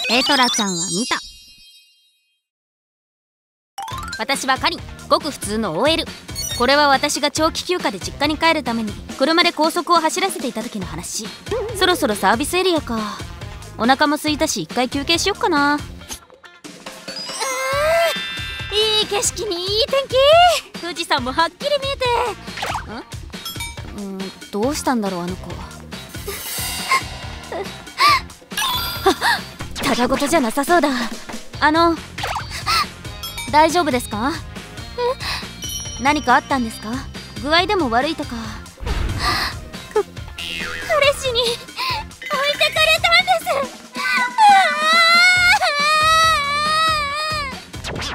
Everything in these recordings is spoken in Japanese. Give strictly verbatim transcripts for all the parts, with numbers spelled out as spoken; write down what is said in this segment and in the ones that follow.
エトラちゃんは見た。私はカリン、ごく普通の オーエル。 これは私が長期休暇で実家に帰るために車で高速を走らせていた時の話。そろそろサービスエリアか。お腹も空いたし一回休憩しよっかな。いい景色にいい天気。富士山もはっきり見えて。んんどうしたんだろうあの子。ただごとじゃなさそうだ。あの大丈夫ですか？何かあったんですか？具合でも悪いとか。彼氏に置いてかれたんです。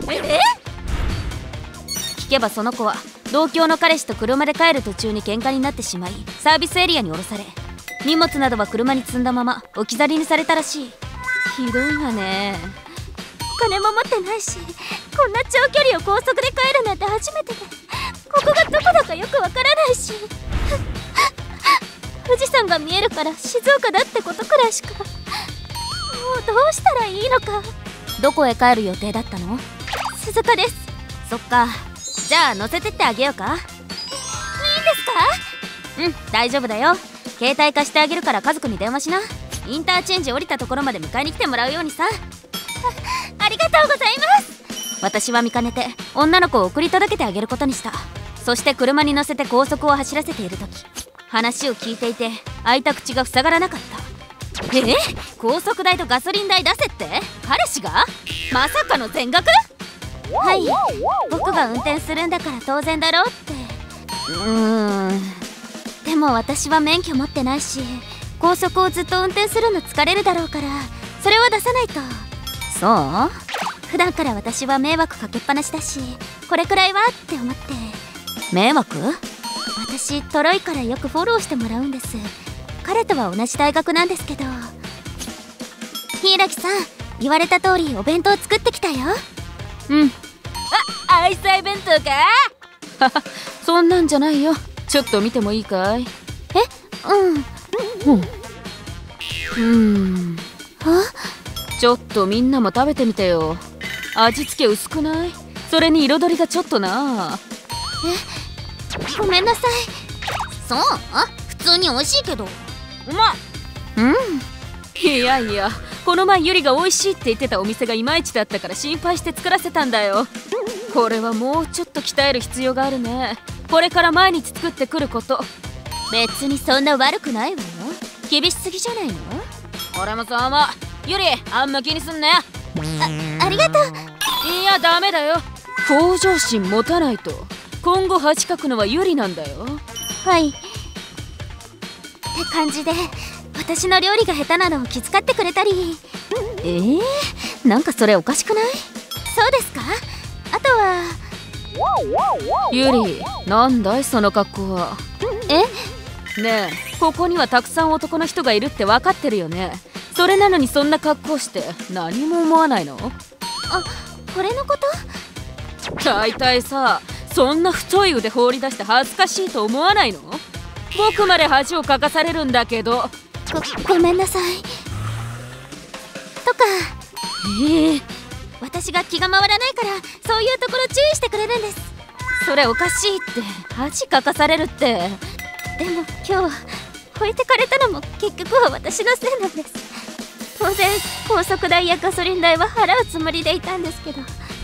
え？聞けばその子は同郷の彼氏と車で帰る途中に喧嘩になってしまい、サービスエリアに降ろされ、荷物などは車に積んだまま置き去りにされたらしい。ひどいわね。お金も持ってないし、こんな長距離を高速で帰るなんて初めてで、ここがどこだかよくわからないし、富士山が見えるから静岡だってことくらいしか。もうどうしたらいいのか。どこへ帰る予定だったの？鈴鹿です。そっか。じゃあ乗せてってあげようか。いいんですか？うん、大丈夫だよ。携帯貸してあげるから家族に電話しな。インターチェンジ降りたところまで迎えに来てもらうようにさ。 あ, ありがとうございます。私は見かねて女の子を送り届けてあげることにした。そして車に乗せて高速を走らせている時、話を聞いていて開いた口が塞がらなかった。え？高速代とガソリン代出せって？彼氏が？まさかの全額？はい、僕が運転するんだから当然だろうって。うーん、でも私は免許持ってないし、高速をずっと運転するの疲れるだろうから、それは出さないと。そう？普段から私は迷惑かけっぱなしだし、これくらいはって思って。迷惑？私トロイからよくフォローしてもらうんです。彼とは同じ大学なんですけど。柊さん、言われた通りお弁当作ってきたよ。うん。あ、愛妻弁当か？そんなんじゃないよ。ちょっと見てもいいかい？え？うん。うん。うーん。あ？ちょっとみんなも食べてみてよ。味付け薄くない？それに彩りがちょっとな。え？ごめんなさい。そう？普通に美味しいけど。うまい。うん。いやいや、この前ゆりが美味しいって言ってたお店がいまいちだったから心配して作らせたんだよ。これはもうちょっと鍛える必要があるね。これから毎日作ってくること。別にそんな悪くないわよ。厳しすぎじゃないの？俺もそう思う。ゆり、あんま気にすんなよ。あ、ありがとう。いや、ダメだよ。向上心持たないと今後恥かくのはゆりなんだよ。はい。って感じで、私の料理が下手なのを気遣ってくれたり。えー、なんかそれおかしくない？そうですか？あとはゆり、なんだいその格好は。え？ねえ、ここにはたくさん男の人がいるって分かってるよね。それなのにそんな格好して何も思わないの？あ、これのこと？大体さ、そんな太い腕放り出して恥ずかしいと思わないの？僕まで恥をかかされるんだけど。ご、ごめんなさい。とか。ええー、私が気が回らないからそういうところ注意してくれるんです。それおかしいって。恥かかされるって。でも今日置いてかれたのも結局は私のせいなんです。当然高速代やガソリン代は払うつもりでいたんですけど。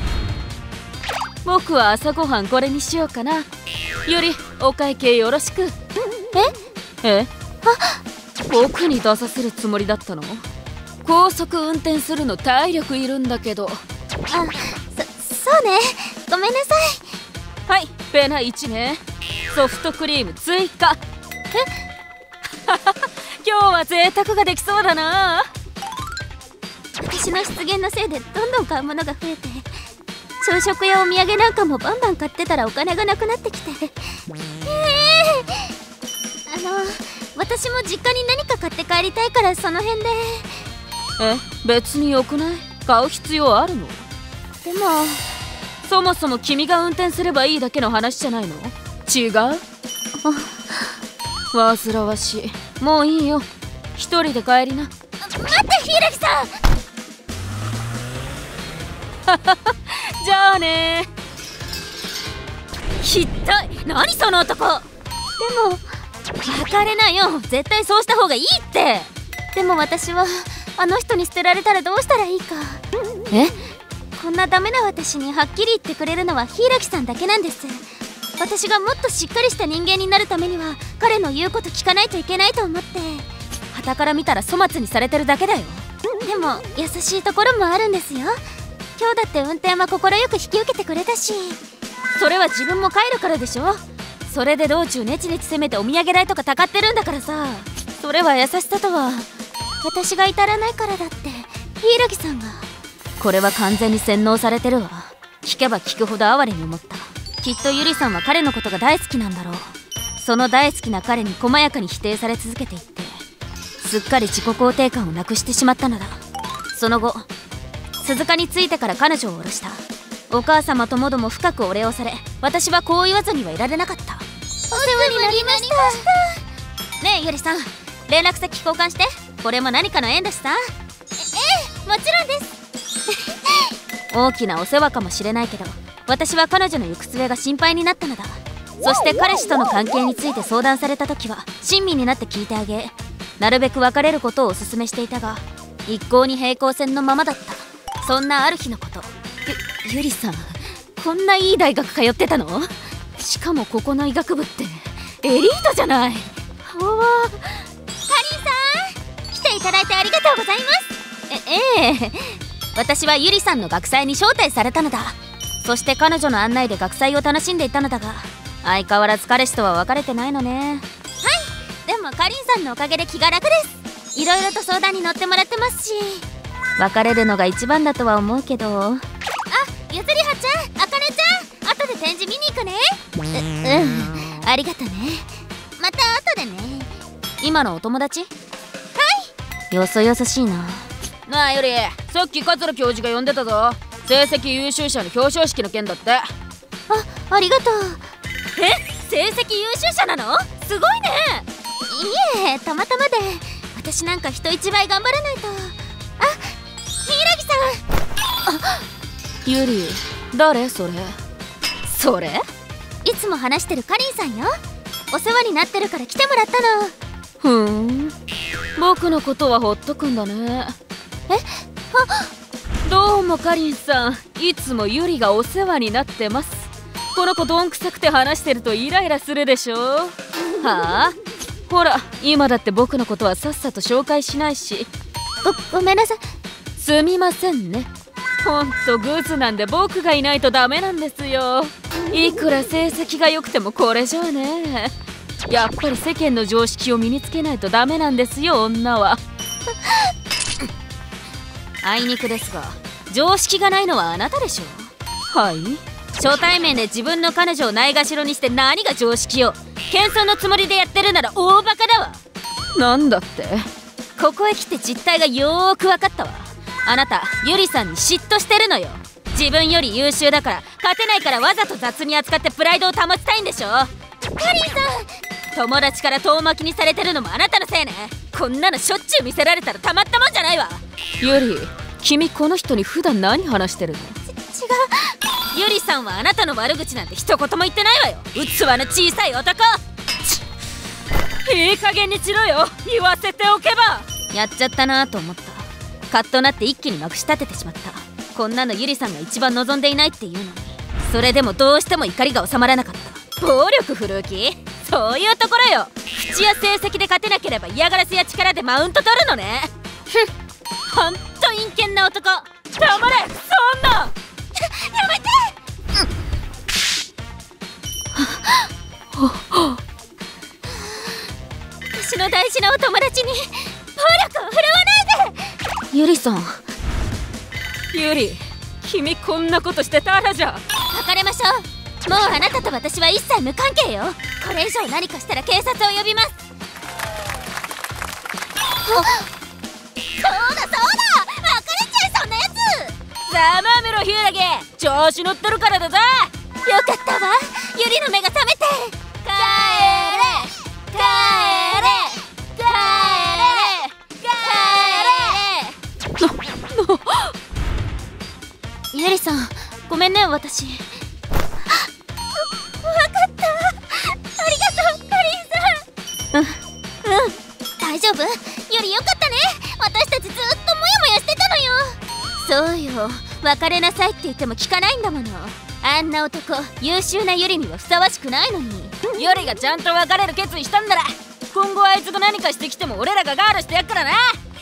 僕は朝ごはんこれにしようかな。ゆり、お会計よろしく。え？え？あ、僕に出させるつもりだったの？高速運転するの体力いるんだけど。あ、そ、そうね。ごめんなさい。はい、ペナいちね。ソフトクリーム追加。え？今日は贅沢ができそうだな。私の出現のせいでどんどん買うものが増えて、朝食やお土産なんかもバンバン買ってたらお金がなくなってきて。えー、あの私も実家に何か買って帰りたいからその辺で。え、別によくない？買う必要あるの？でもそもそも君が運転すればいいだけの話じゃないの？違う？煩わしい。もういいよ。一人で帰りな。待って、柊さん。 じゃあね。ひったい、何その男。でも別れなよ、絶対そうした方がいいって。でも私はあの人に捨てられたらどうしたらいいか。え、こんなダメな私にはっきり言ってくれるのは柊さんだけなんです。私がもっとしっかりした人間になるためには彼の言うこと聞かないといけないと思って。傍から見たら粗末にされてるだけだよ。でも優しいところもあるんですよ。今日だって運転は快く引き受けてくれたし。それは自分も帰るからでしょ。それで道中ネチネチ攻めてお土産代とかたかってるんだからさ。それは優しさとは私が至らないからだって柊さんが。これは完全に洗脳されてるわ。聞けば聞くほど哀れに思った。きっとゆりさんは彼のことが大好きなんだろう。その大好きな彼に細やかに否定され続けていって、すっかり自己肯定感をなくしてしまったのだ。その後鈴鹿に着いてから彼女を降ろした。お母様ともども深くお礼をされ、私はこう言わずにはいられなかった。お世話になりました。ねえゆりさん、連絡先交換して。これも何かの縁だしさ。えええ、もちろんです大きなお世話かもしれないけど、私は彼女の行く末が心配になったのだ。そして彼氏との関係について相談された時は親身になって聞いてあげ、なるべく別れることをお勧めしていたが、一向に平行線のままだった。そんなある日のこと。ゆ, ゆりさん、こんないい大学通ってたの？しかもここの医学部ってエリートじゃない。おわ、かりんさん、来ていただいてありがとうございます。えええ私はゆりさんの学祭に招待されたのだ。そして彼女の案内で学祭を楽しんでいたのだが、相変わらず彼氏とは別れてないのね。はい、でもかりんさんのおかげで気が楽です。いろいろと相談に乗ってもらってますし。別れるのが一番だとは思うけど。あ、ゆずりはちゃん、あかねちゃん、後で展示見に行くね。う、うん、ありがとね。また後でね。今のお友達？はい。よそよそしいな。なあゆり、さっき桂教授が呼んでたぞ。成績優秀者の表彰式の件だって。あ、ありがとう。え、成績優秀者なの？すごいね。いえ、たまたまで。私なんか人一倍頑張らないと。あ、柊さん。あ、ゆり、誰それ？それ？いつも話してるかりんさんよ。お世話になってるから来てもらったの。ふーん、僕のことはほっとくんだね。え？あ、どうもかりんさん、いつもゆりがお世話になってます。この子どんくさくて話してるとイライラするでしょ。はあ、ほら今だって僕のことはさっさと紹介しないし。ご、ごめんなさい。すみませんね。ほんとグズなんで僕がいないとダメなんですよ。いくら成績が良くてもこれじゃあね。やっぱり世間の常識を身につけないとダメなんですよ、女は。あいにくですが、常識がないのはあなたでしょ。はい、初対面で自分の彼女をないがしろにして何が常識よ。謙遜のつもりでやってるなら大バカだわ。なんだって？ここへ来て実態がよーく分かったわ。あなたゆりさんに嫉妬してるのよ。自分より優秀だから勝てないからわざと雑に扱ってプライドを保ちたいんでしょ。かりんさん、友達から遠巻きにされてるのもあなたのせいね。こんなのしょっちゅう見せられたらたまったもんじゃないわ。ゆり、君この人に普段何話してるの？ち、違う。ゆりさんはあなたの悪口なんて一言も言ってないわよ。器の小さい男。いい加減にしろよ、言わせておけば。やっちゃったなと思った。カッとなって一気にまくし立ててしまった。こんなのゆりさんが一番望んでいないっていうのに、それでもどうしても怒りが収まらなかった。暴力振るう気？そういうところよ。口や成績で勝てなければ嫌がらせや力でマウント取るのね。ふん、ほんと陰険な男。黙れ、そんな。やめて。私の大事なお友達に暴力を振るわないで。ゆりさん。ゆり、君こんなことしてたらじゃ。別れましょう。もうあなたと私は一切無関係よ。これ以上何かしたら警察を呼びます。そうだそうだ、別れちゃいそんなやつ。ざまあめろヒューラゲ、調子乗ってるからだぞ。よかったわ、ゆりの目が覚めて。帰れ帰れ帰れ帰れ。な、な、 ゆりさん、ごめんね、私。わかった。ありがとう、かりんさん。うん、うん。大丈夫？ゆりよかったね。私たちずっとモヤモヤしてたのよ。そうよ。別れなさいって言っても聞かないんだもの。あんな男、優秀なゆりにはふさわしくないのに。ゆりがちゃんと別れる決意したんなら、今後あいつが何かしてきても俺らがガールしてやっからな。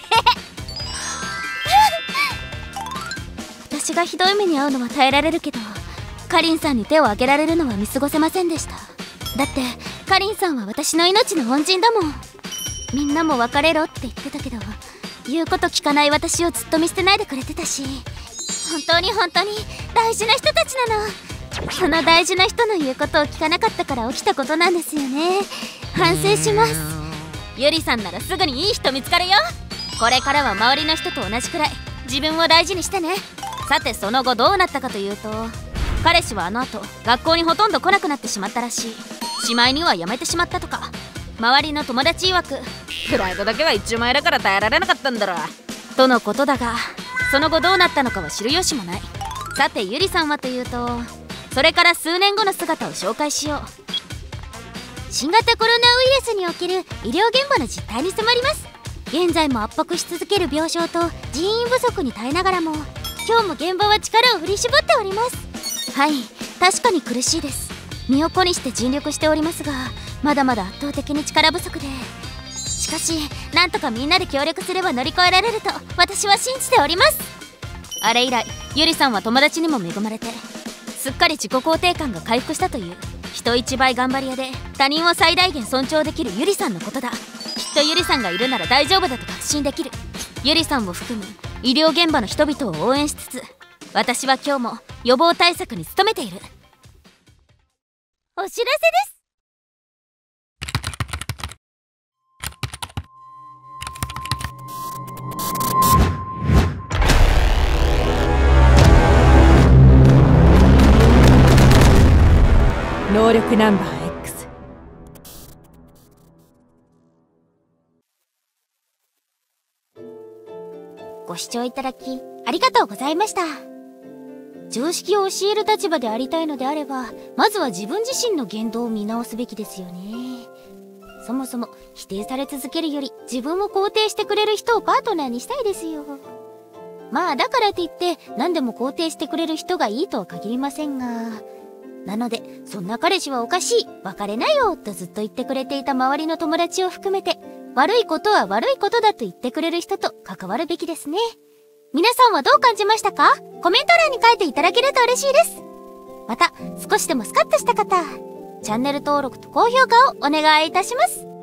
私がひどい目に遭うのは耐えられるけど、かりんさんに手を挙げられるのは見過ごせませんでした。だってかりんさんは私の命の恩人だもん。みんなも別れろって言ってたけど、言うこと聞かない私をずっと見捨てないでくれてたし、本当に本当に大事な人たちなの。その大事な人の言うことを聞かなかったから起きたことなんですよね。反省します。ゆりさんならすぐにいい人見つかるよ。これからは周りの人と同じくらい自分を大事にしてね。さてその後どうなったかというと、彼氏はあの後学校にほとんど来なくなってしまったらしい。しまいには辞めてしまったとか。周りの友達曰くプライドだけは一枚だから耐えられなかったんだろとのことだが、その後どうなったのかは知る由もない。さてゆりさんはというと、それから数年後の姿を紹介しよう。新型コロナウイルスにおける医療現場の実態に迫ります。現在も圧迫し続ける病床と人員不足に耐えながらも、今日も現場は力を振り絞っております。はい、確かに苦しいです。身を粉にして尽力しておりますが、まだまだ圧倒的に力不足で、しかしなんとかみんなで協力すれば乗り越えられると私は信じております。あれ以来ゆりさんは友達にも恵まれて、すっかり自己肯定感が回復したという。人一倍頑張り屋で他人を最大限尊重できるゆりさんのことだ。きっとゆりさんがいるなら大丈夫だと確信できる。ゆりさんを含む医療現場の人々を応援しつつ、私は今日も予防対策に努めている。お知らせです。 能力ナンバー X。 ご視聴いただきありがとうございました。常識を教える立場でありたいのであれば、まずは自分自身の言動を見直すべきですよね。そもそも否定され続けるより自分を肯定してくれる人をパートナーにしたいですよ。まあだからといって何でも肯定してくれる人がいいとは限りませんが、なのでそんな彼氏はおかしい、別れなよとずっと言ってくれていた周りの友達を含めて、悪いことは悪いことだと言ってくれる人と関わるべきですね。皆さんはどう感じましたか？コメント欄に書いていただけると嬉しいです。また少しでもスカッとした方、チャンネル登録と高評価をお願いいたします。